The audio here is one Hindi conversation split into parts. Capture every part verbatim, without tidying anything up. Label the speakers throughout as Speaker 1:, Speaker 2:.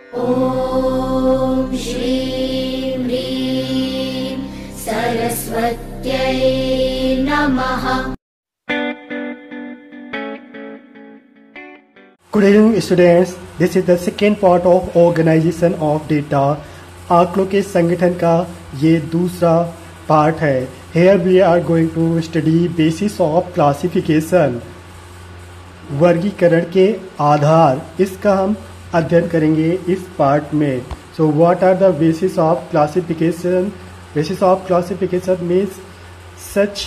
Speaker 1: ॐ श्रीं ह्रीं सरस्वत्यै नमः।
Speaker 2: Good evening students, this is the second part of organization of data। आंकड़ों के संगठन का ये दूसरा पार्ट है। Here we are going to study basis of classification। वर्गीकरण के आधार, इसका हम अध्ययन करेंगे इस पार्ट में। So what are the basis of classification? Basis of classification means such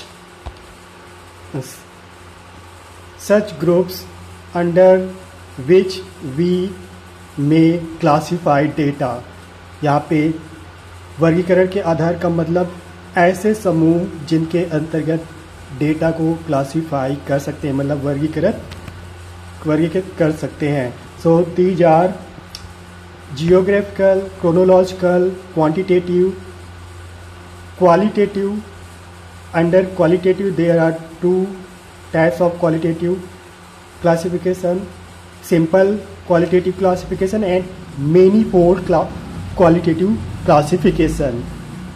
Speaker 2: such groups under which we may classify data। यहाँ पे वर्गीकरण के आधार का मतलब ऐसे समूह जिनके अंतर्गत डेटा को क्लासीफाई कर सकते हैं, मतलब वर्गीकृत वर्गीकृत कर सकते हैं। So these are geographical, chronological, quantitative, qualitative. Under qualitative there are two types of qualitative classification, simple qualitative classification and manifold qualitative classification.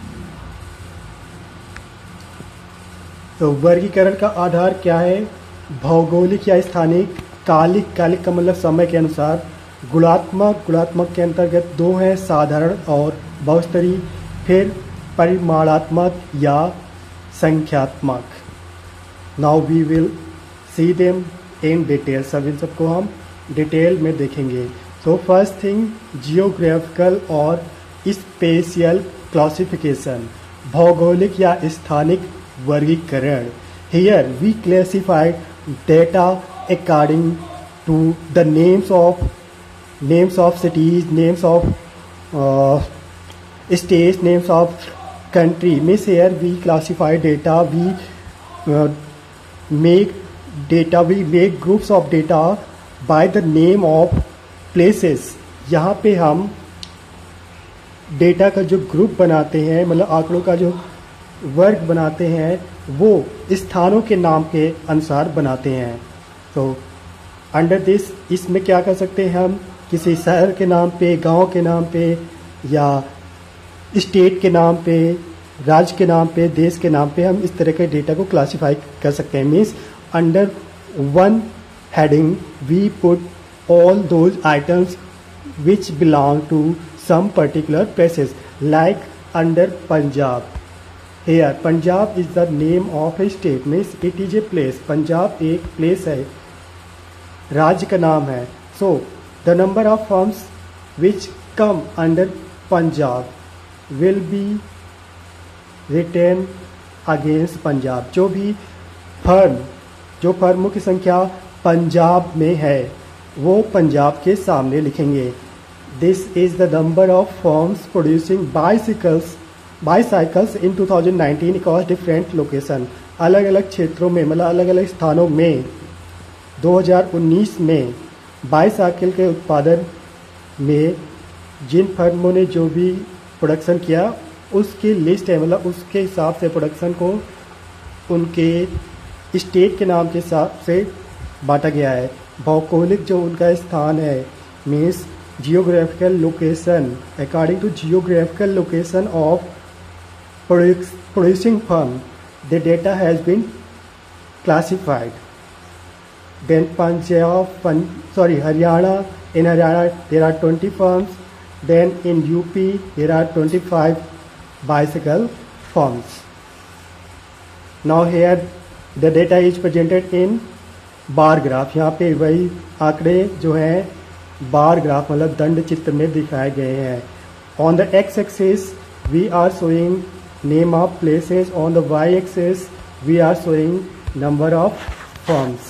Speaker 2: तो वर्गीकरण का आधार क्या है? भौगोलिक या स्थानिक, कालिक, कालिक का मतलब समय के अनुसार, गुणात्मक, गुणात्मक के अंतर्गत दो हैं, साधारण और बहुस्तरीय, फिर परिमाणात्मक या संख्यात्मक। Now we will see them in detail. सब इन सबको हम डिटेल में देखेंगे। सो फर्स्ट थिंग, जियोग्राफिकल और स्पेशियल क्लासिफिकेशन, भौगोलिक या स्थानिक वर्गीकरण। Here we classify data according to the names of names of cities, names of uh, states, names of country. Means here we classify data, we uh, make data, we make groups of data by the name of places। यहाँ पे हम डेटा का जो ग्रुप बनाते हैं, मतलब आंकड़ों का जो वर्ग बनाते हैं, वो स्थानों के नाम के अनुसार बनाते हैं। तो अंडर दिस, इसमें क्या कर सकते हैं हम? किसी शहर के नाम पे, गांव के नाम पे, या स्टेट के नाम पे, राज्य के नाम पे, देश के नाम पे हम इस तरह के डेटा को क्लासिफाई कर सकते हैं। Means under one heading we put all those items which belong to some particular places. Like under Punjab, here Punjab is the name of a state, means it is a place. Punjab एक प्लेस है, राज्य का नाम है। So the number of firms which come under Punjab will be written against Punjab. जो भी फर्म, जो फर्मों की संख्या पंजाब में है, वो पंजाब के सामने लिखेंगे। This is the number of firms producing bicycles bicycles in two thousand nineteen across different location. अलग अलग क्षेत्रों में, मतलब अलग अलग स्थानों में दो हज़ार उन्नीस में बाईसाइकिल के उत्पादन में जिन फर्मों ने जो भी प्रोडक्शन किया उसकी लिस्ट है, मतलब उसके हिसाब से प्रोडक्शन को उनके स्टेट के नाम के हिसाब से बांटा गया है। भौगोलिक जो उनका स्थान है, means geographical location, according to geographical location of producing firm, the data has been classified. Then Punjab, Pun, sorry, Haryana, in Haryana there are twenty firms. Then in U P there are twenty-five bicycle firms. Now here the data is presented in bar graph। यहाँ पे वही आंकड़े जो हैं बार ग्राफ, मतलब दंड चित्र में दिखाए गए हैं। On the x axis we are showing name of places, on the y axis we are showing number of firms।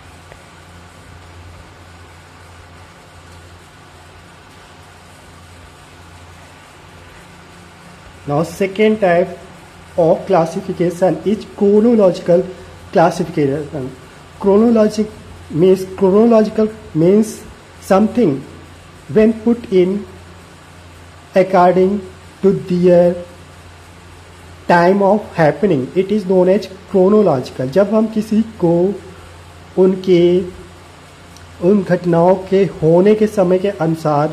Speaker 2: Now second type of classification is chronological classification। Chronologic means chronological means something when put in according to their time of happening, it is known as chronological. जब हम किसी को उनके उन घटनाओं के होने के समय के अनुसार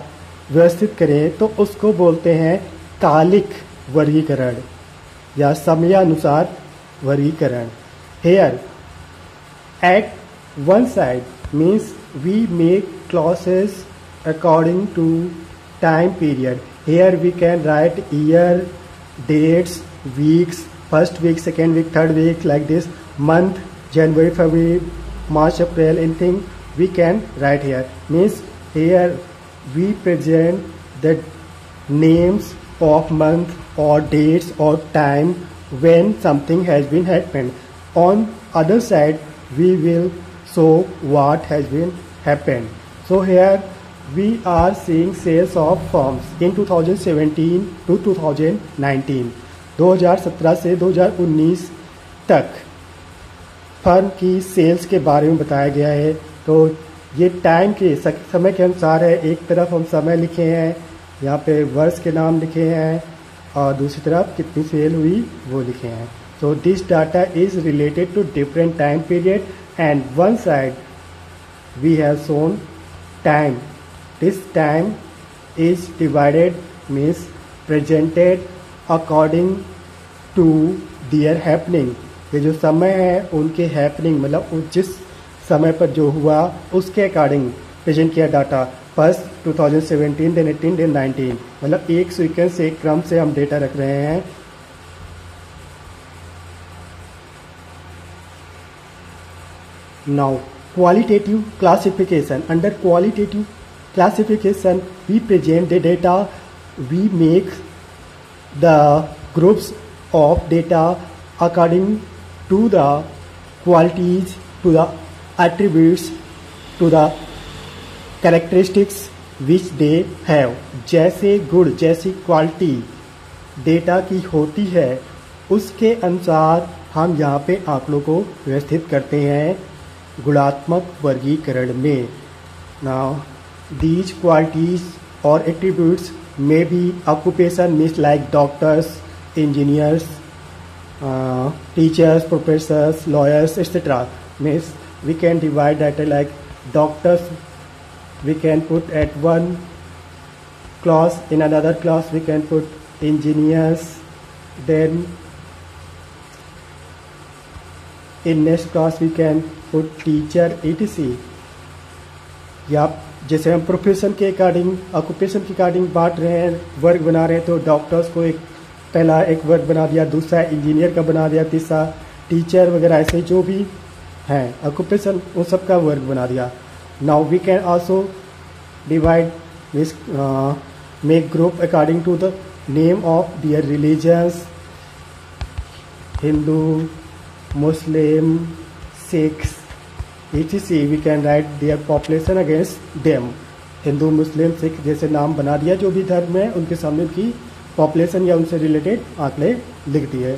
Speaker 2: व्यवस्थित करें तो उसको बोलते हैं कालिक वर्गीकरण या समयानुसार वर्गीकरण। Here at one side means we make classes according to time period. Here we can write year, dates, weeks, first week, second week, third week, like this, month, January, February, March, April, anything we can write here. Means here we present the names of month or dates or time when something has been happened. On other side we will show what has been happened. So here we are seeing sales of firms in two thousand seventeen to two thousand nineteen. दो हज़ार सत्रह से दो हज़ार उन्नीस तक फर्म की सेल्स के बारे में बताया गया है। तो ये टाइम के समय के अनुसार है। एक तरफ हम समय लिखे हैं, यहाँ पे वर्ष के नाम लिखे हैं, और दूसरी तरफ कितनी सेल हुई वो लिखे हैं। So this data is related to different time period and one side we have shown time. This time is divided means presented according to their happening. ये जो समय है उनके हैपनिंग मतलब उस जिस समय पर जो हुआ उसके अकॉर्डिंग प्रेजेंट किया data. First two thousand seventeen, then eighteen, then nineteen, मतलब एक सीक्वेंस से एक क्रम से हम डेटा रख रहे हैं। Now qualitative classification. Under qualitative classification we present the data, we make the groups of data according to the qualities, to the attributes, to the characteristics which they have। जैसे गुण, जैसी क्वालिटी डेटा की होती है उसके अनुसार हम यहाँ पे आंकड़ों को व्यवस्थित करते हैं गुणात्मक वर्गीकरण में। Now these qualities or attributes may be occupation means like doctors, engineers, uh, teachers, professors, lawyers, et cetera. Means we can divide that like doctors we can put at one class, in another class we can put engineers, then in next class we can put teacher, et cetera. या जैसे हम प्रोफेशन के अकॉर्डिंग ऑक्यूपेशन के अकॉर्डिंग बांट रहे हैं, वर्ग बना रहे हैं, तो डॉक्टर्स को एक पहला एक वर्ग बना दिया, दूसरा इंजीनियर का बना दिया, तीसरा टीचर वगैरह, ऐसे जो भी हैं ऑक्यूपेशन उन सब का वर्ग बना दिया। Now we can also divide this make group according to the name of their religions, Hindu, Muslim, Sikhs, et cetera. We can write their population against them. Hindu, Muslim, Sikh जैसे नाम बना दिया, जो भी धर्म है उनके सामने उनकी पॉपुलेशन या उनसे रिलेटेड आंकड़े लिख दिए।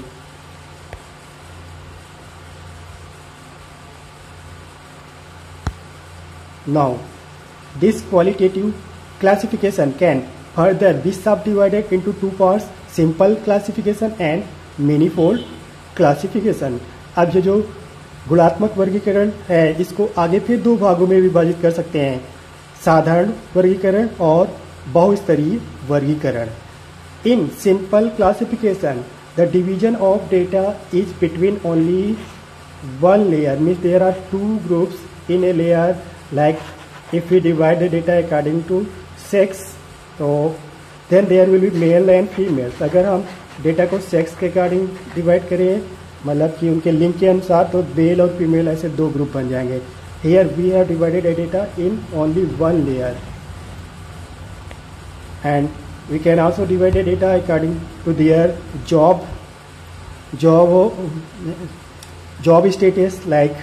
Speaker 2: Now, this qualitative classification can further be subdivided into two parts: simple classification and manifold classification. अब ये जो गुणात्मक वर्गीकरण है इसको आगे फिर दो भागों में विभाजित कर सकते हैं: साधारण वर्गीकरण और बहुस्तरीय वर्गीकरण। In simple classification the division of data is between only one layer, means there are two groups in a layer. Like if we divide the data according to sex, तो then there will be male and females. अगर हम डेटा को सेक्स के अकॉर्डिंग डिवाइड करें, मतलब कि उनके लिंक के अनुसार, तो मेल और फीमेल ऐसे दो ग्रुप बन जाएंगे। Here we have divided a data in only one layer and we can also divide a data according to their job job job status, like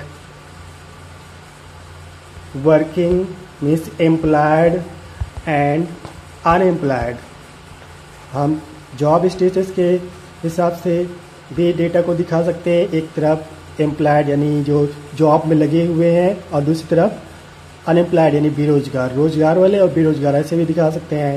Speaker 2: working means employed and unemployed. हम जॉब स्टेटस के हिसाब से भी डेटा को दिखा सकते हैं। एक तरफ एम्प्लॉयड यानी जो जॉब में लगे हुए हैं, और दूसरी तरफ अनएम्प्लॉयड यानी बेरोजगार, रोजगार वाले और बेरोजगार, ऐसे भी दिखा सकते हैं।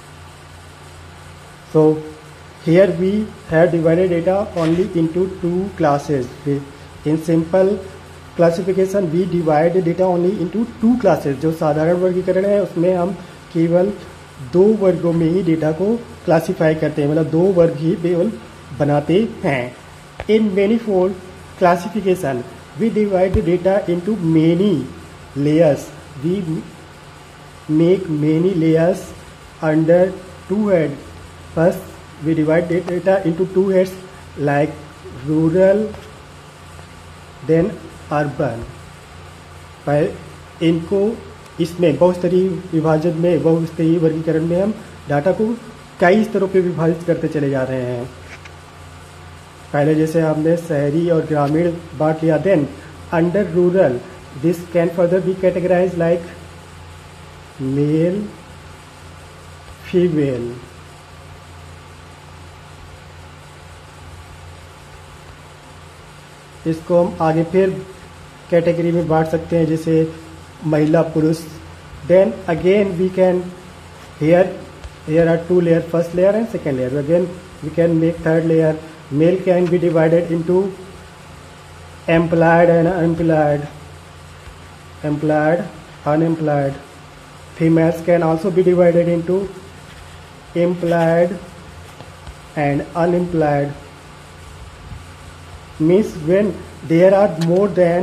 Speaker 2: So here we have divided data only into two classes. In simple classification we divide data only into two classes. जो साधारण वर्गीकरण है उसमें हम केवल दो वर्गों में ही डेटा को क्लासिफाई करते हैं, मतलब दो वर्ग ही केवल बनाते हैं। In manifold classification we divide the data into many layers, we make many layers under two head. First we divide data into two heads like rural then urban. पर इनको इसमें बहुस्तरीय विभाजन में, बहुस्तरीय वर्गीकरण में हम डाटा को कई स्तरों पे विभाजित करते चले जा रहे हैं। पहले जैसे हमने शहरी और ग्रामीण बांट लिया, then under rural this can further be categorise like male female. इसको हम आगे फिर कैटेगरी में बांट सकते हैं, जैसे महिला पुरुष। Then again we can here here are two layer, first layer and second layer. Again we can make third layer. Male can be divided into employed and unemployed, employed unemployed. Females can also be divided into employed and unemployed. Means when there are more than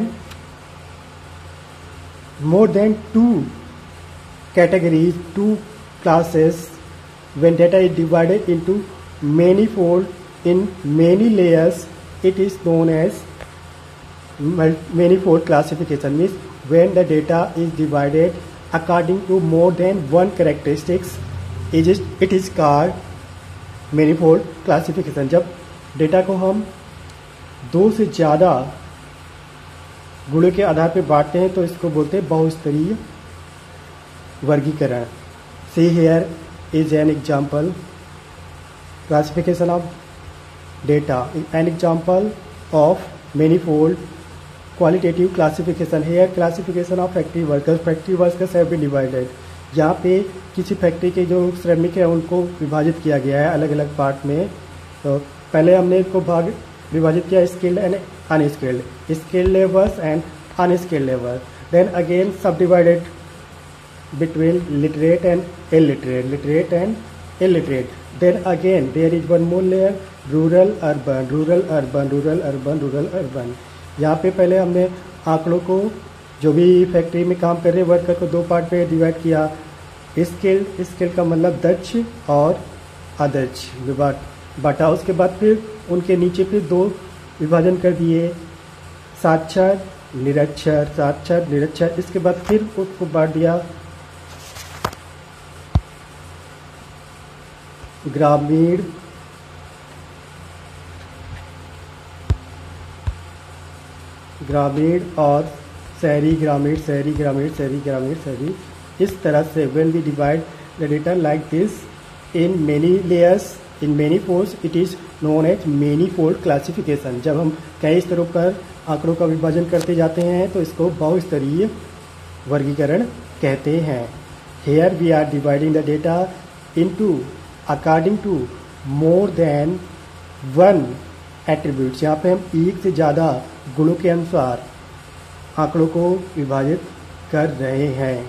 Speaker 2: more than two categories, two classes, when data is divided into manifold in many layers, it is known as manifold classification. Means when the data is divided according to more than one characteristics, it is it is called manifold classification. जब डेटा को हम दो से ज़्यादा गुणों के आधार पर बांटते हैं तो इसको बोलते हैं बहुस्तरीय वर्गीकरण। See here is an example classification of data, an example of manifold qualitative classification. Here classification of factory workers, factory workers have been divided. यहाँ पे किसी फैक्ट्री के जो श्रमिक हैं उनको विभाजित किया गया है अलग अलग पार्ट में। तो पहले हमने इसको भाग विभाजित किया skilled and unskilled, skilled labours and unskilled labour. Then again subdivided between literate and illiterate, literate and illiterate. Then again there is one more layer rural urban, rural urban, rural urban, rural urban. यहाँ पे पहले हमने आंकड़ों को, जो भी फैक्ट्री में काम कर रहे वर्कर को, दो पार्ट में डिवाइड किया। स्किल्ड, स्किल्ड का मतलब दक्ष और अदक्ष बांटा। उसके बाद फिर उनके नीचे फिर दो विभाजन कर दिए, साक्षर निरक्षर, साक्षर निरक्षर। इसके बाद फिर उसको बांट दिया ग्रामीण, ग्रामीण और शहरी, ग्रामीण शहरी, ग्रामीण शहरी, ग्रामीण शहरी। इस तरह से when we divide the data like this in many layers in many folds, it is known as manifold classification. जब हम कई स्तरों पर आंकड़ों का विभाजन करते जाते हैं तो इसको बहुस्तरीय वर्गीकरण कहते हैं। Here we are dividing the data into according to more than one attributes. यहाँ पे हम एक से ज़्यादा गुणों के अनुसार आंकड़ों को विभाजित कर रहे हैं।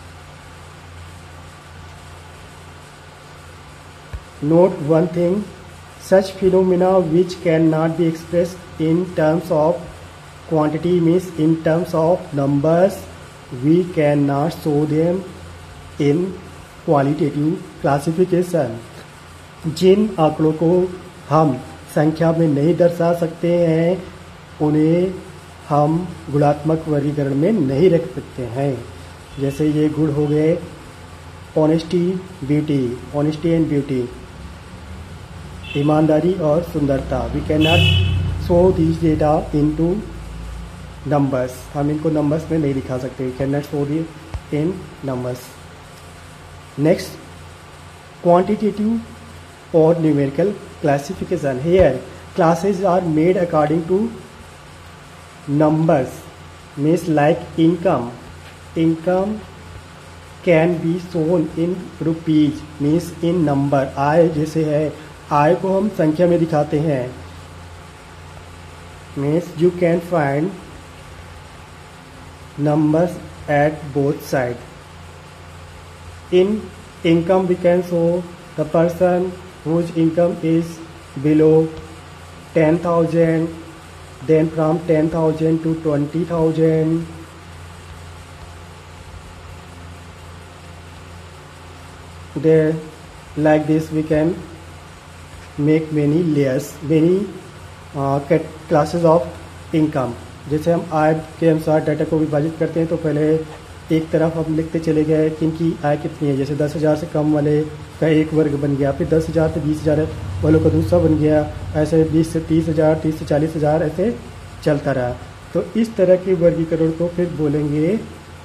Speaker 2: Note one thing, such phenomena which cannot be expressed in terms of quantity, means in terms of numbers, we cannot show them in qualitative classification. जिन आंकड़ों को हम संख्या में नहीं दर्शा सकते हैं उन्हें हम गुणात्मक वर्गीकरण में नहीं रख सकते हैं। जैसे ये गुण हो गए honesty, beauty, honesty and beauty, ईमानदारी और सुंदरता। We can not show this data into numbers, हम इनको नंबर्स में नहीं दिखा सकते। We can not show the in numbers. Next, quantitative और numerical classification. Here classes are made according to numbers, means like income, income can be shown in rupees, means in number. आय जैसे है, आय को हम संख्या में दिखाते हैं, means you can find numbers at both side. In income we can show the person whose income is below ten thousand, then from ten thousand to twenty thousand, there like this we can make many layers, many uh, classes of income. जैसे हम आय के अनुसार डाटा को विभाजित करते हैं तो पहले एक तरफ हम लिखते चले गए कि इनकी आय कितनी है, जैसे दस हज़ार से कम वाले का एक वर्ग बन गया, फिर दस हज़ार से बीस हज़ार वालों का दूसरा बन गया, ऐसे बीस से तीस हज़ार, तीस से चालीस हज़ार ऐसे चलता रहा। तो इस तरह के वर्गीकरण को फिर बोलेंगे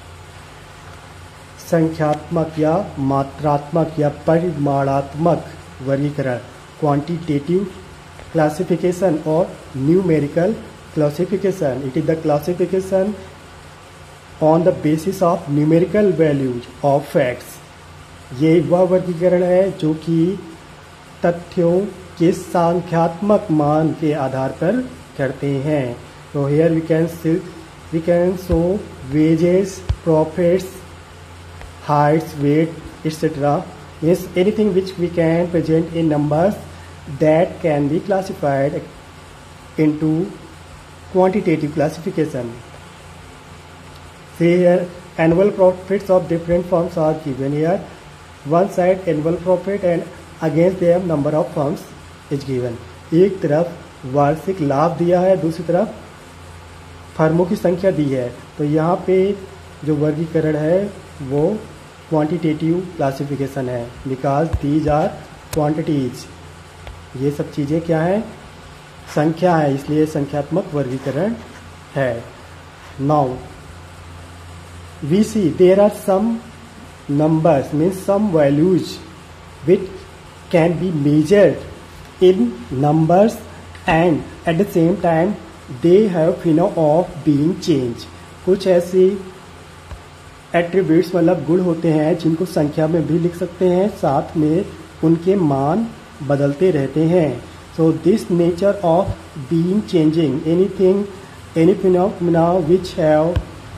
Speaker 2: संख्यात्मक या मात्रात्मक या परिमाणात्मक वर्गीकरण, क्वांटिटेटिव क्लासिफिकेशन और numerical classification. It is the classification on the basis of numerical values of facts. ये वह वर्गीकरण है जो कि तथ्यों के संख्यात्मक मान के आधार पर करते हैं। तो here we can we can show wages, profits, heights, weight, et cetera. Means anything which we can present in numbers that can be classified into quantitative classification. See here, annual profits of different firms are given here. One side annual profit and against them number of firms is given. एक तरफ वार्षिक लाभ दिया है, दूसरी तरफ फर्मों की संख्या दी है। तो यहाँ पे जो वर्गीकरण है वो क्वांटिटेटिव क्लासिफिकेशन है, बिकॉज दीज आर क्वांटिटीज। ये सब चीज़ें क्या हैं, संख्या है, इसलिए संख्यात्मक वर्गीकरण है। Now we see there are some numbers means some values which can be measured in numbers and at the same time they have phenomena of being change. कुछ ऐसी एट्रीब्यूट्स मतलब गुण होते हैं जिनको संख्या में भी लिख सकते हैं, साथ में उनके मान बदलते रहते हैं। So this nature of being changing, anything any phenomena which have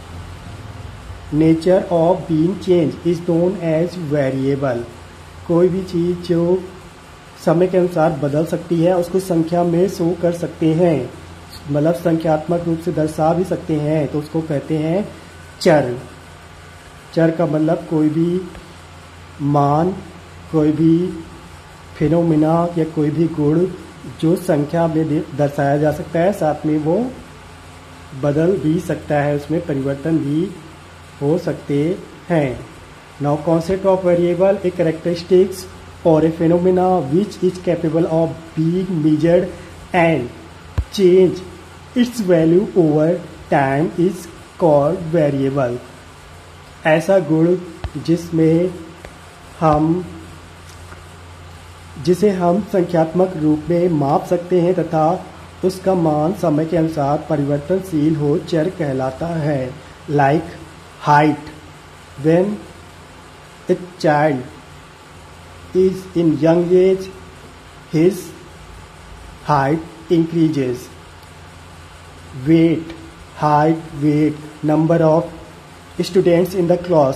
Speaker 2: nature of being change is known as variable. कोई भी चीज़ जो समय के अनुसार बदल सकती है उसको संख्या में शो कर सकते हैं, मतलब संख्यात्मक रूप से दर्शा भी सकते हैं, तो उसको कहते हैं चर। चर का मतलब कोई भी मान, कोई भी फिनोमिना या कोई भी गुण जो संख्या में दर्शाया जा सकता है, साथ में वो बदल भी सकता है, उसमें परिवर्तन भी हो सकते हैं। Now concept of variable, a characteristics or a phenomena which is capable of being measured and change its value over time is called variable. ऐसा गुण जिसमें हम जिसे हम संख्यात्मक रूप में माप सकते हैं तथा उसका मान समय के अनुसार परिवर्तनशील हो, चर कहलाता है। Like height, when a child is in young age his height increases. Weight, height, weight, number of students in the class.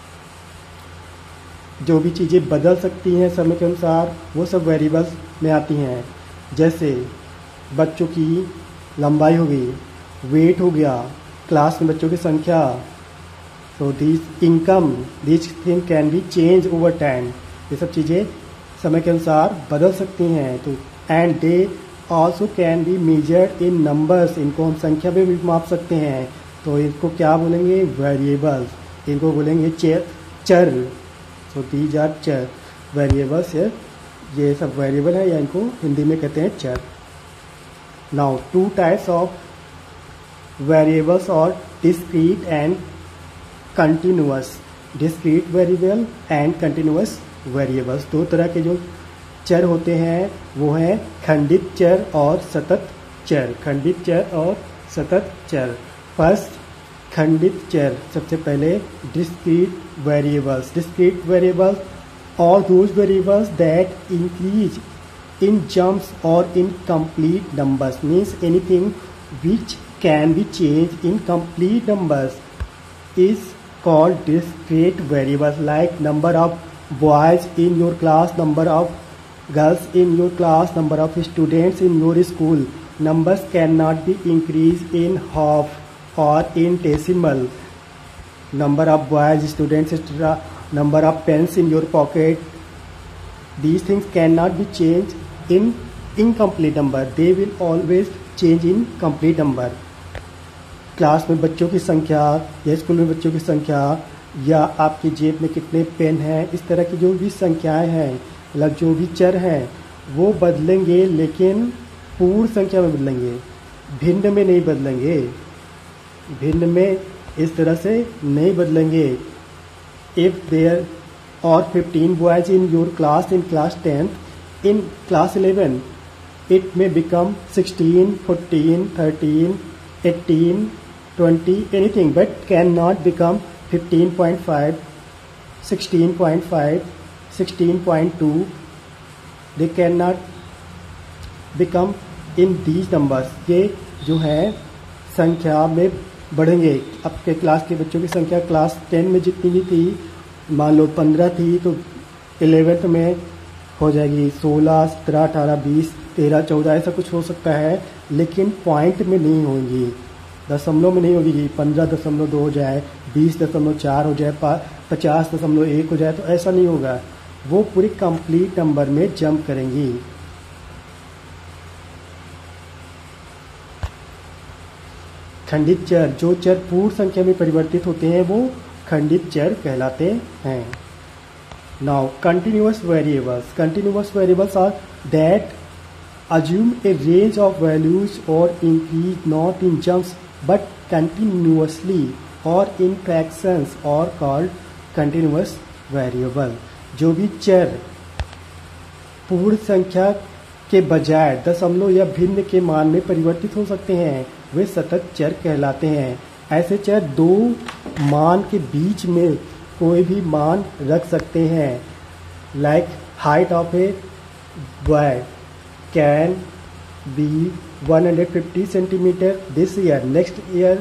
Speaker 2: जो भी चीज़ें बदल सकती हैं समय के अनुसार वो सब वेरिएबल्स में आती हैं। जैसे बच्चों की लंबाई हो गई, वेट हो गया, क्लास में बच्चों की संख्या। So this income, this thing can be change over time. ये सब चीज़ें समय के अनुसार बदल सकती हैं। तो and they also can be measured in numbers, इनको हम संख्या में भी माप सकते हैं। तो इनको क्या बोलेंगे, वेरिएबल्स। इनको बोलेंगे चर चर सो दीज आर चर वेरिएबल्स। ये सब वेरिएबल है या इनको हिंदी में कहते हैं चर। Now two types of variables are discrete and continuous. Discrete variable and continuous variables, दो तरह के जो चर होते हैं वो हैं खंडित चर और सतत चर। खंडित चर और सतत चर। फर्स्ट खंडित चर, सबसे पहले discrete variables. Discrete variables are those variables that increase in jumps or in complete numbers, means anything which can be changed in complete numbers is called discrete variables, like number of boys in your class, number of girls in your class, number of students in your school. Numbers cannot be increased in half or in decimal. Number of boys, students, et cetera. Number of pens in your pocket. These things cannot be changed in incomplete number. They will always change in complete number. Class में बच्चों की संख्या या स्कूल में बच्चों की संख्या या आपकी जेब में कितने पेन हैं, इस तरह की जो भी संख्याएं हैं, मतलब जो भी चर हैं, वो बदलेंगे, लेकिन पूर्ण संख्या में बदलेंगे, भिन्न में नहीं बदलेंगे। भिन्न में इस तरह से नहीं बदलेंगे। If there are fifteen boys in your class in class tenth, in class eleven it may become sixteen, fourteen, thirteen, eighteen, twenty, anything, but cannot become fifteen point five, sixteen point five, sixteen point two. They cannot become in these numbers. ये जो है संख्या में बढ़ेंगे। आपके क्लास के बच्चों की संख्या क्लास टेन में जितनी भी थी, मान लो पंद्रह थी, तो इलेवेंथ में हो जाएगी सोलह, सत्रह, अठारह, बीस, तेरह, चौदह, ऐसा कुछ हो सकता है, लेकिन पॉइंट में नहीं होंगी, दशमलव में नहीं होगी। पंद्रह दशमलव दो हो जाए, बीस दशमलव चार हो जाए, पचास दशमलव एक हो जाए, तो ऐसा नहीं होगा। वो पूरी कंप्लीट नंबर में जंप करेंगी। खंडित चर, जो चर पूर्ण संख्या में परिवर्तित होते हैं वो खंडित चर कहलाते हैं। Now continuous variables. Continuous variables are that assume a range of values or increase not in jumps but continuously or in fractions or called continuous variable. जो भी चर पूर्ण संख्या के बजाय दशमलव या भिन्न के मान में परिवर्तित हो सकते हैं, वे सतत चर कहलाते हैं। ऐसे चर दो मान के बीच में कोई भी मान रख सकते हैं। Like height of a boy can be one hundred fifty centimeter this year. Next year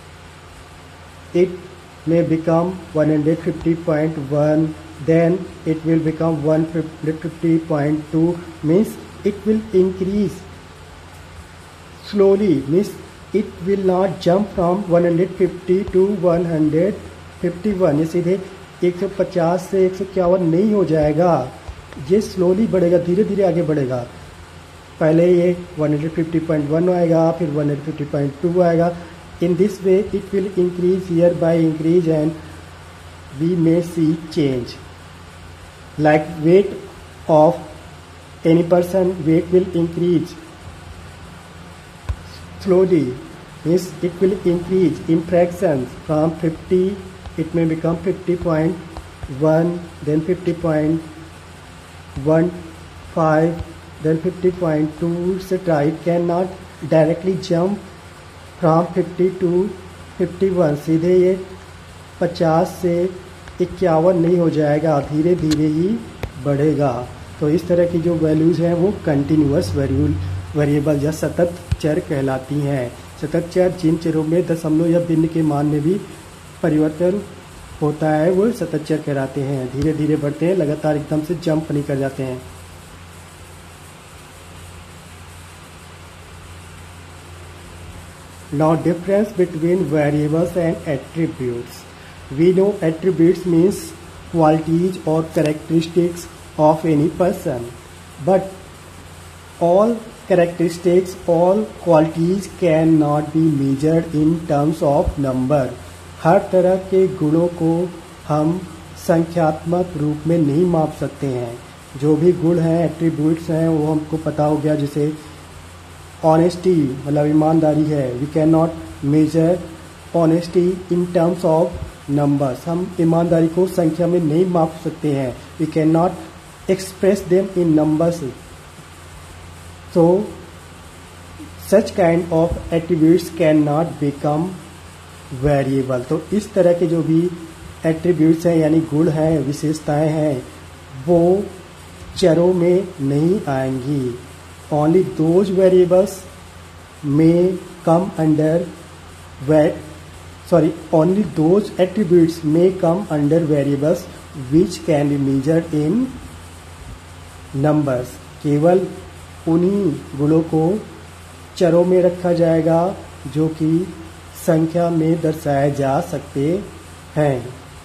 Speaker 2: it may become one hundred fifty point one, then it will become one hundred fifty point two, means it will increase slowly, means it will not jump from one hundred fifty to one hundred fifty-one. ये सीधे एक सौ पचास से एक सौ इक्यावन नहीं हो जाएगा, ये स्लोली बढ़ेगा, धीरे धीरे आगे बढ़ेगा। पहले ये one hundred fifty point one आएगा, फिर one hundred fifty point two आएगा। In this way it will increase year by increase and we may see change. Like weight of any person, weight will increase slowly, means it will increase in fractions from fifty, it may become fifty point one, then fifty point one five, then fifty point two, et cetera. It cannot directly jump from fifty to fifty-one. सीधे ये पचास से इक्यावन नहीं हो जाएगा, धीरे धीरे ही बढ़ेगा। तो इस तरह की जो वैल्यूज़ हैं वो कंटिन्यूअस वेरिएबल या सतत चर कहलाती हैं। सतत चर जिन चरों में दशमलव या भिन्न के मान में भी परिवर्तन होता है वो सतत चर कहलाते हैं। धीरे धीरे बढ़ते हैं, लगातार एकदम से जंप नहीं कर जाते हैं। Now difference between variables and attributes. We know attributes means qualities or characteristics of any person, but all characteristics, all qualities cannot be measured in terms of number. हर तरह के गुणों को हम संख्यात्मक रूप में नहीं माप सकते हैं। जो भी गुण हैं, एट्रीब्यूट्स हैं, वो हमको पता हो गया। जैसे ऑनेस्टी मतलब ईमानदारी है, we can not measure honesty in terms of numbers. हम ईमानदारी को संख्या में नहीं माप सकते हैं। We can not express them in numbers. So such kind of attributes cannot become variable. तो इस तरह के जो भी attributes हैं यानी गुण हैं, विशेषताएं हैं, वो चरों में नहीं आएंगी। Only those variables may come under sorry only those attributes may come under variables which can be measured in numbers, केवल उन्हीं गुणों को चरों में रखा जाएगा जो कि संख्या में दर्शाए जा सकते हैं।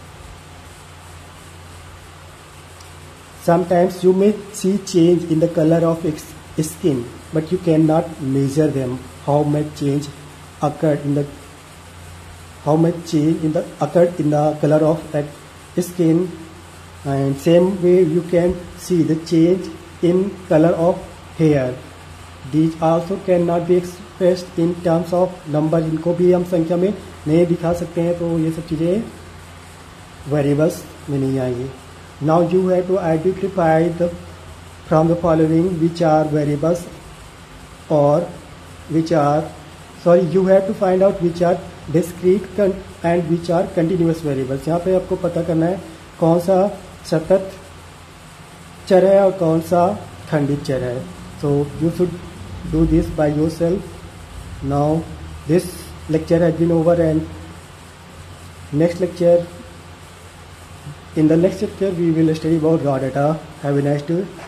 Speaker 2: Sometimes you may see change in the color of its skin, but you cannot measure them. How much change occurred in the how much change in the occurred in the color of that skin, and same way you can see the change in color of hair. These also cannot be expressed in terms of number. इनको भी हम संख्या में नहीं दिखा सकते हैं, तो ये सब चीज़ें वेरिएबल्स में नहीं आएंगी। Now you have to identify the from the following which are variables or which are sorry you have to find out which are discrete and which are continuous variables। यहाँ पे आपको पता करना है कौन सा सतत चर है और कौन सा खंडित चर है। So you should do this by yourself. Now this lecture has been over, and next lecture In the next lecture, we will study about raw data. Have a nice day.